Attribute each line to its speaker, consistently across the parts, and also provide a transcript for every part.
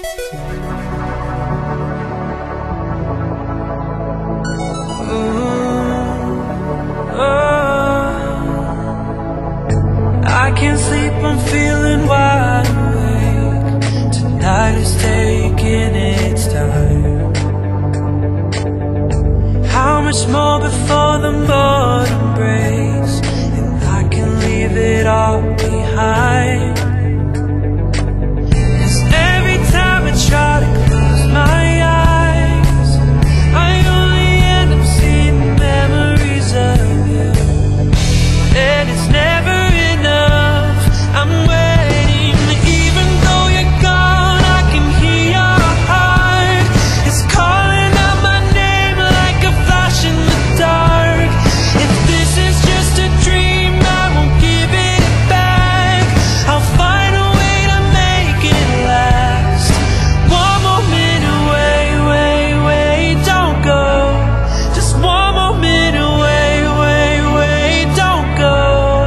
Speaker 1: I can't sleep, I'm feeling wide awake. Tonight is taking its time. How much more before the morning breaks, and I can leave it all behind. 'Cause every time I try to close my eyes, I only end up seeing memories of you. And it's never enough, I'm waiting. Even though you're gone, I can hear your heart. It's calling out my name like a flash in the dark. If this is just a dream, I won't give it back. I'll find a way to make it last. One more minute, wait, don't go. Just one more minute, wait, don't go.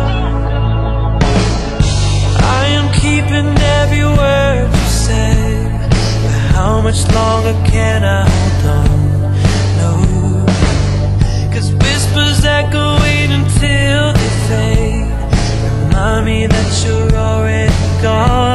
Speaker 1: I am keeping every word you said, but how much longer can I hold on? No, 'cause whispers echoing until they fade remind me that you're already gone.